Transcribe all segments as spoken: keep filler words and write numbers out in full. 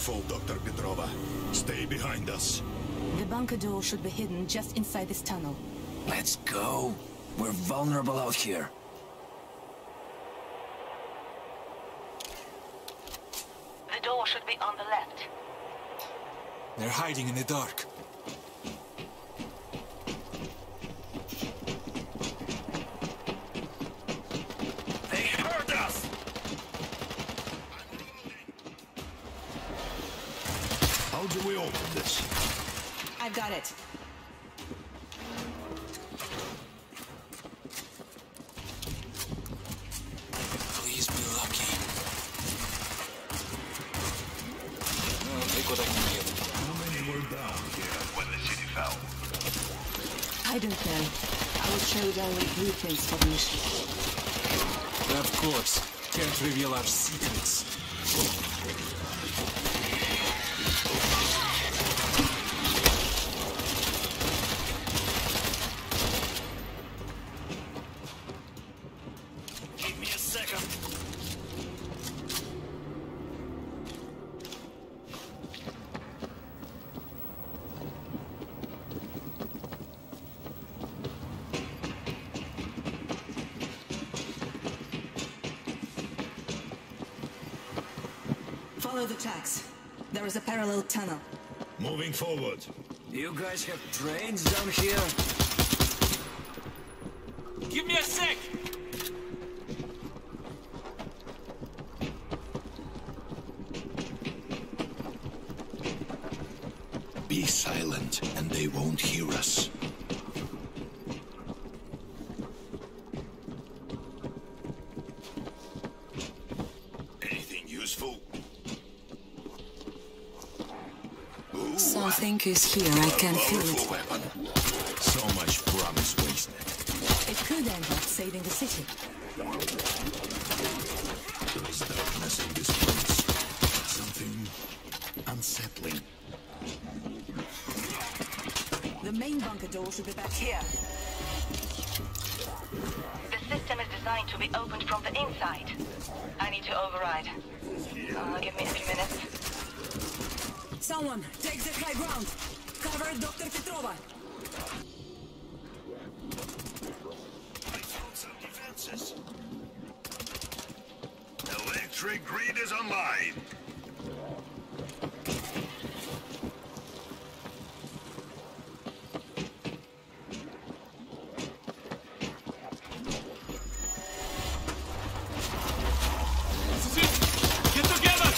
careful, Doctor Petrova. Stay behind us. The bunker door should be hidden just inside this tunnel. Let's go. We're vulnerable out here. The door should be on the left. They're hiding in the dark. They heard us! How do we open this? I've got it. Please be lucky. I'll take what I can get. How many were down here when the city fell? I don't know. I was showed only blueprints for the mission. Of course. Can't reveal our secrets. Give me a second. Follow the tracks. There is a parallel tunnel. Moving forward. You guys have trains down here? Give me a sec! Be silent, and they won't hear us. Anything useful? Ooh, Something is here, I can feel powerful it. weapon. So much promise wasted. It could end up saving the city. There's darkness in this place. Something unsettling. The main bunker door should be back here. The system is designed to be opened from the inside. I need to override. Uh, give me a few minutes. Someone, take the high ground. Cover Doctor Petrova. I found some defenses. Electric grid is online. This is it! Get together!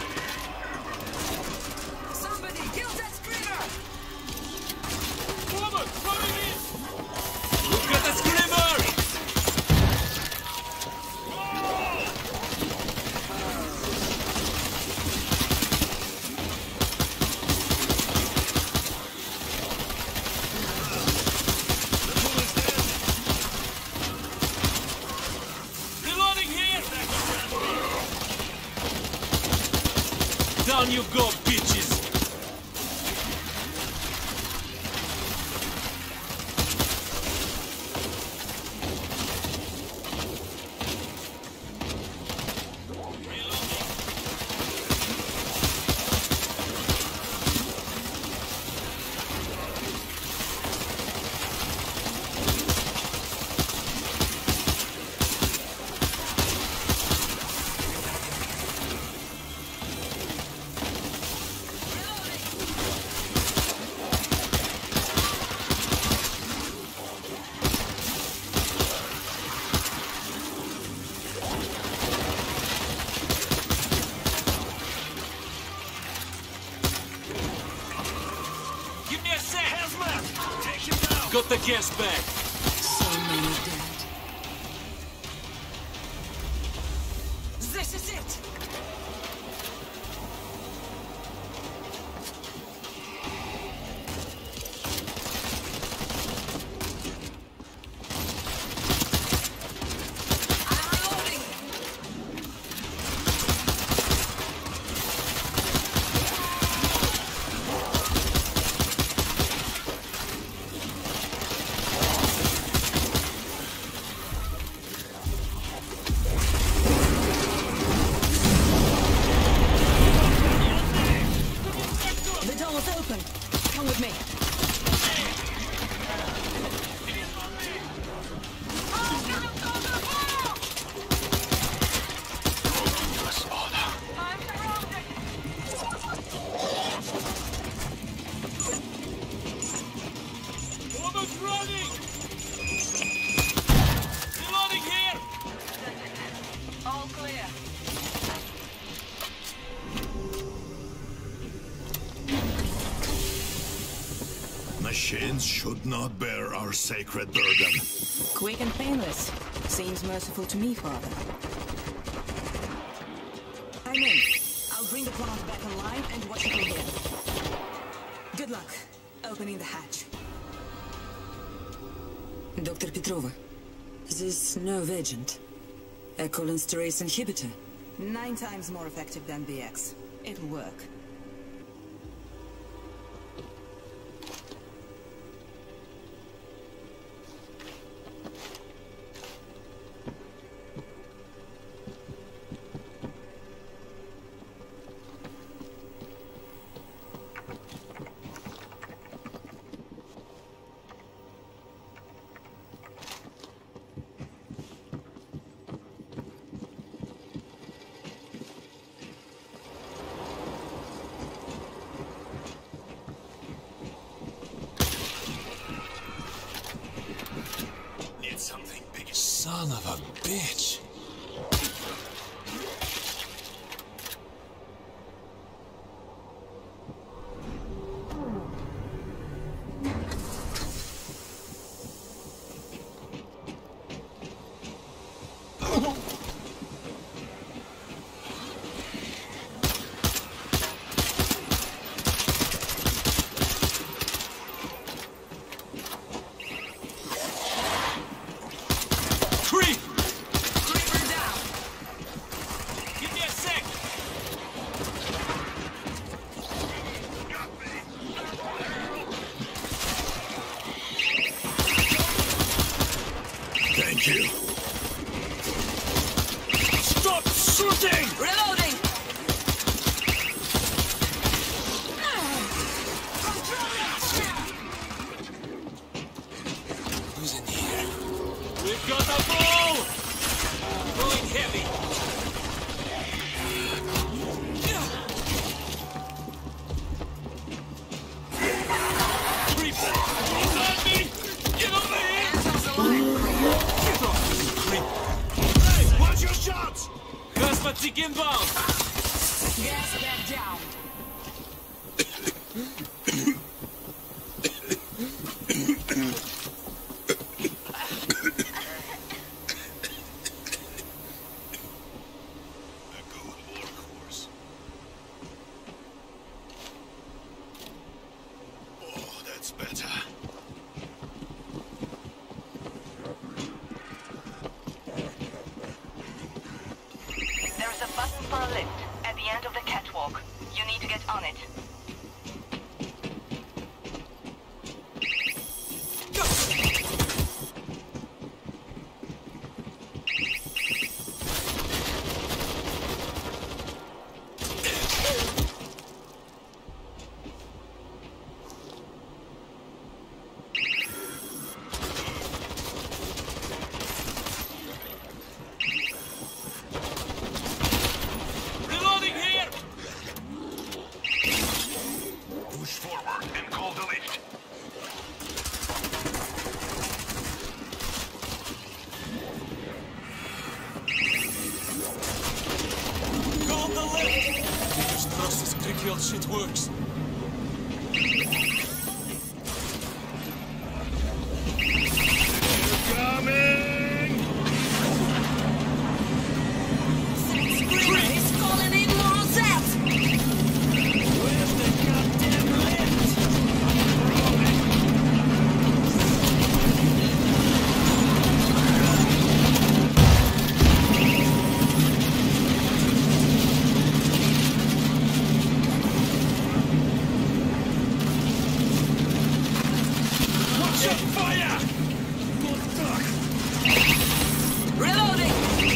Somebody kill that screamer! Robert, running in! Look at the screamer! Reloading here! Down you go, bitches! Give me a sec! Hazmat! Take him down! Got the gas bag! So many dead. This is it! Humans should not bear our sacred burden. Quick and painless. Seems merciful to me, Father. I'm in. I'll bring the plant back online and watch it from here. Good luck opening the hatch. Doctor Petrova, this nerve agent, a cholinesterase inhibitor, nine times more effective than B X. It'll work. Son of a bitch. Thank you. Stop shooting! Reloading! Who's in here? We've got a ball! Going heavy. Creeper! He's on me! Get over here! Get off, you creep! Hey, watch your shots! Cosmetic inbound! Gas back down. Better. There is a button for a lift at the end of the catwalk. You need to get on it. Shit works. He's calling in more Rosette! Where's the goddamn lift? Watch your fire! Good duck! Reloading!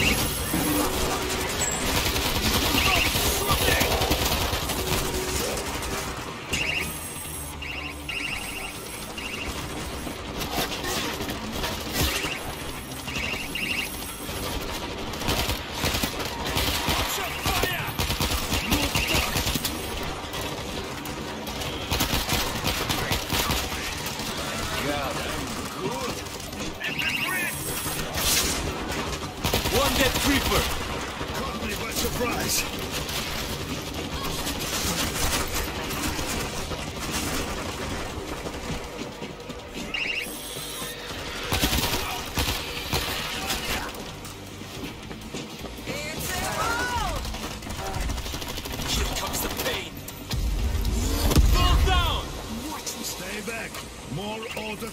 One dead creeper! Caught me by surprise.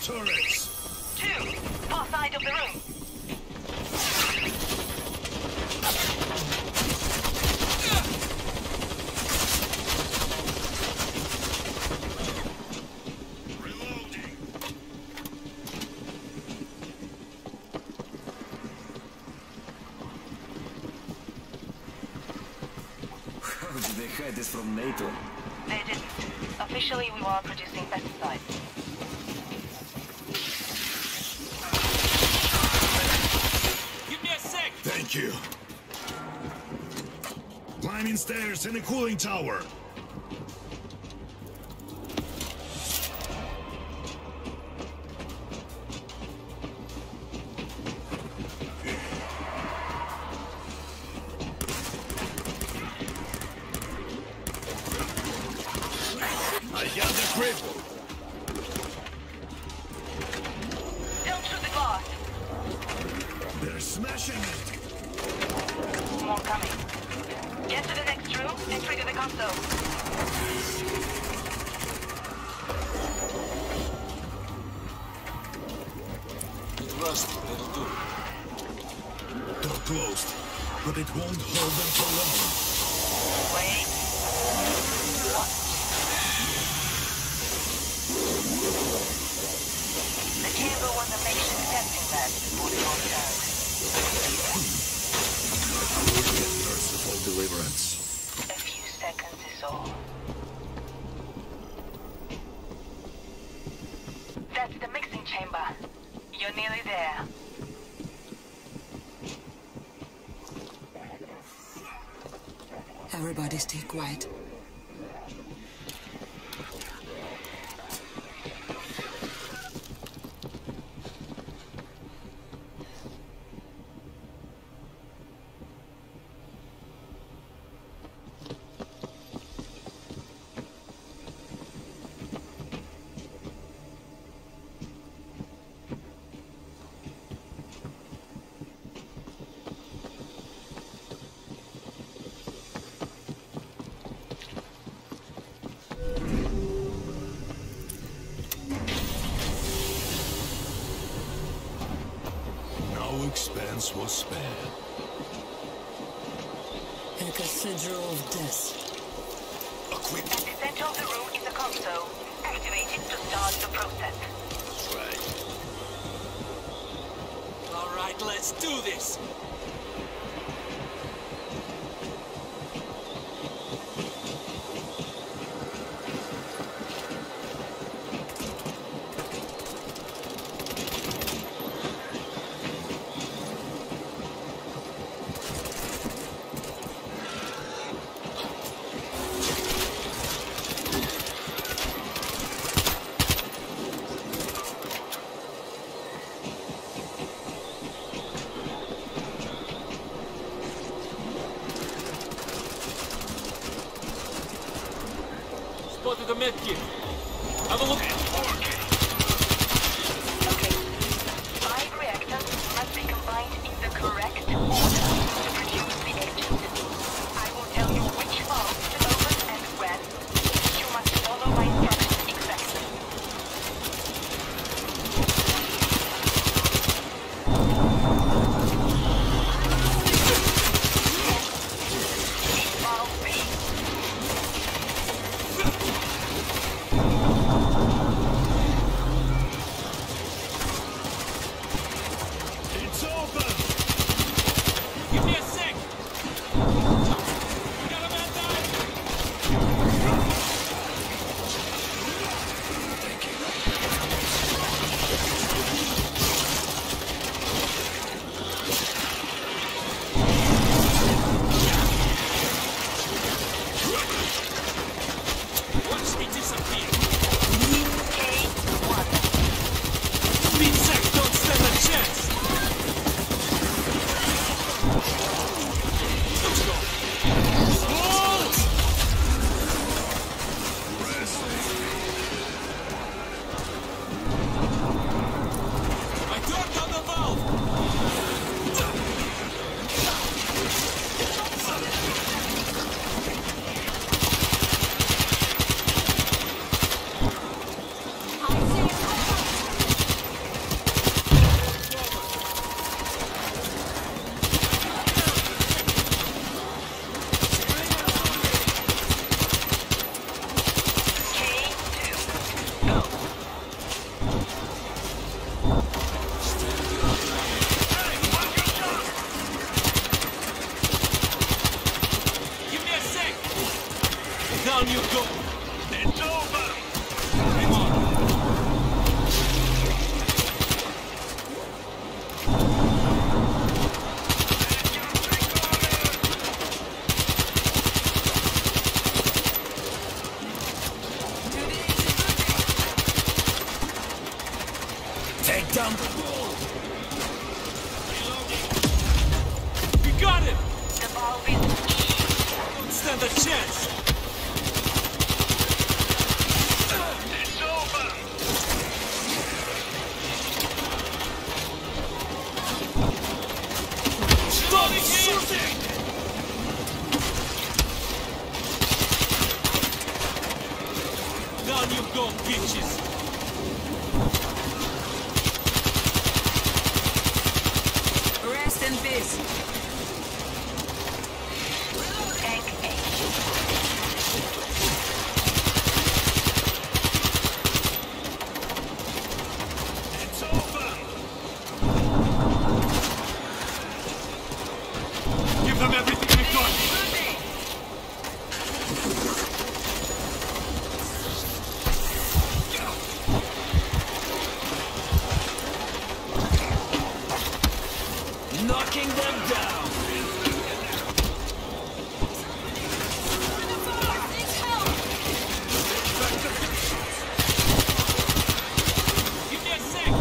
turrets! Two, far side of the room. Reloading! How did they hide this from NATO? They didn't. Officially, we were producing pesticides. Give me a sec! Thank you. Climbing stairs in the cooling tower. I got the grip. Don't shoot the glass. They're smashing it. More coming. Get to the next room and trigger the console. It's rusty, that'll do. Door closed, but it won't hold them for long. Wait. What? The chamber was a makeshift testing lab before the war started. Merciful deliverance. A few seconds is all. That's the mixing chamber. You're nearly there. Everybody stay quiet. No expense was spared. A cathedral of death. Equip. At the center of the room is a console. Activate it to start the process. Right. Alright, let's do this! Spotted a medkit. Have a look. Okay. Five reactors must be combined in the correct order to produce the agent. I will tell you which valve to open and when. You must follow my instructions exactly. It's valve B. It's open! Give me a sec! Got a man down! Watch me disappear! K one. Speed sec don't stand a chance! Let's go! Halt! I turned on the valve! Down you go! It's over! Come on! Take down the wall! We got it! The valve is... Don't stand a chance! It's over! Stop shooting! Down you go, bitches! Rest in peace. Tank eight. It's over! Give them everything we've got! Knocking them down! Give me a sec!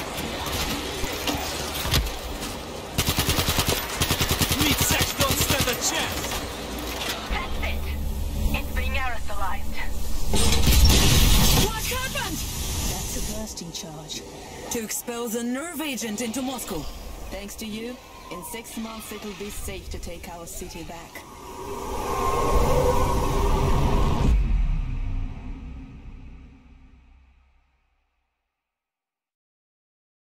Meat sacks don't stand a chance! That's it. It's being aerosolized. What happened? That's a bursting charge. To expose a nerve agent into Moscow. Thanks to you, in six months it'll be safe to take our city back.